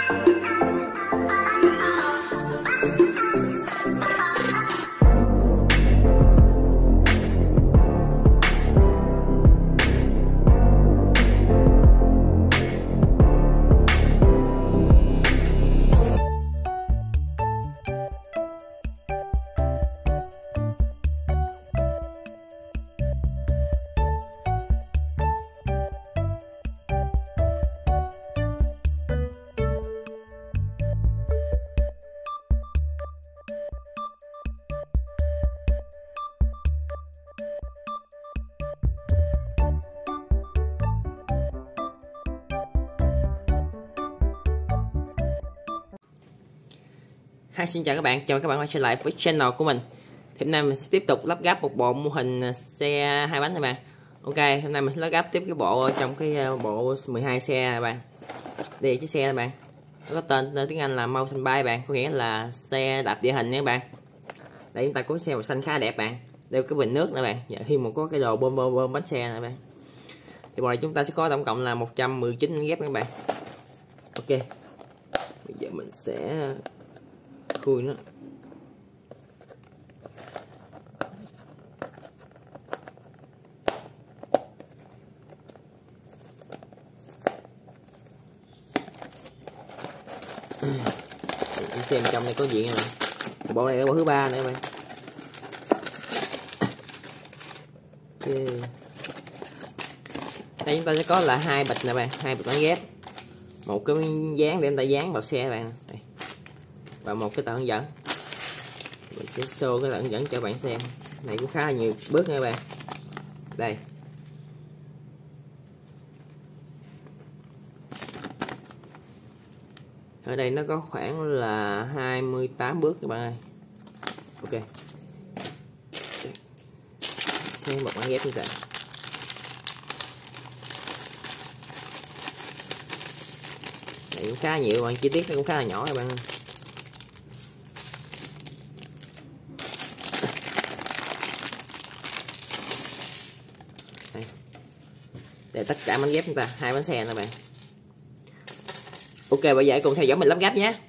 Hi, xin chào các bạn, chào các bạn quay trở lại với channel của mình. Thì hôm nay mình sẽ tiếp tục lắp ráp một bộ mô hình xe hai bánh này bạn. Ok, hôm nay mình sẽ lắp ráp tiếp cái bộ trong cái bộ 12 xe này bạn. Đây là chiếc xe này bạn. Nó có tên tiếng Anh là mountain bike bạn, có nghĩa là xe đạp địa hình nha các bạn. Đây chúng ta có xe màu xanh khá đẹp bạn. Đây có bình nước nè bạn. Dạ, khi mà có cái đồ bơm bánh xe này bạn. Thì bộ này chúng ta sẽ có tổng cộng là 119 mảnh ghép các bạn. Ok. Bây giờ mình sẽ khui nó. Để xem trong này có gì nè. Bộ này là bộ thứ 3 nữa bạn. Okay. Đây chúng ta sẽ có là hai bịch nè bạn, hai bịch bánh ghép, một cái dán để người ta dán vào xe bạn đây, và một cái tờ hướng dẫn. Mình sẽ show cái tờ hướng dẫn cho bạn xem. Này cũng khá là nhiều bước nha các bạn. Đây. Ở đây nó có khoảng là 28 bước các bạn ơi. Ok. Xem một bản ghép như vậy. Này cũng khá nhiều bạn, chi tiết nó cũng khá là nhỏ các bạn ơi. Để tất cả bánh ghép chúng ta, hai bánh xe nè bạn. Ok, bây giờ cùng theo dõi mình lắp ghép nhé.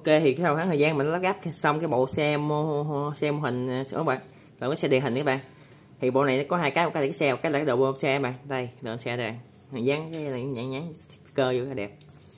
thì sau khoảng thời gian mình lắp ráp xong cái bộ xe mô hình các bạn, là cái xe địa hình các bạn. Thì bộ này nó có hai cái, một cái là cái xe, một cái là cái đầu xe các bạn. Đây đầu xe đây, mình dán cái này nhãn cơ vô cái đẹp.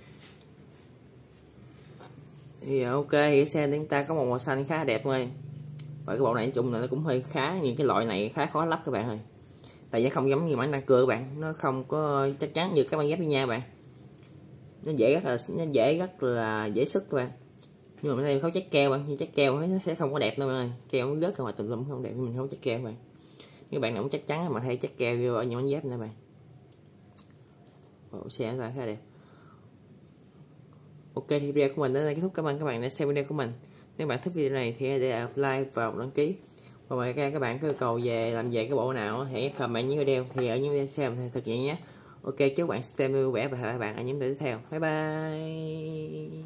Thì ok, thì cái xe chúng ta có một màu xanh khá đẹp thôi. Và cái bộ này nói chung là nó cũng hơi khá, những cái loại này khá khó lắp các bạn ơi. Tại vì không giống như bánh đa cưa các bạn, nó không có chắc chắn như các băng ghép với nhau bạn. Nó rất là dễ sức các bạn. Nhưng mà bên đây không chắc keo bạn, nhưng chắc keo nó sẽ không có đẹp đâu bạn ơi. Keo nó rớt ra ngoài tùm lum không đẹp, mình không chắc keo các bạn. Nếu bạn nào muốn chắc chắn mà hay chắc keo vô ở những bánh ghép nữa bạn. Bộ xe ra khá đẹp. Ok, thì video của mình đến đây kết thúc. Cảm ơn các bạn đã xem video của mình. Nếu bạn thích video này thì hãy để like và đăng ký. Và ngoài ra các bạn có yêu cầu làm về cái bộ nào hãy comment những video thì ở những video xem thực hiện nhé. Ok, chúc bạn xem vui vẻ và hẹn gặp lại bạn ở những video tiếp theo. Bye bye.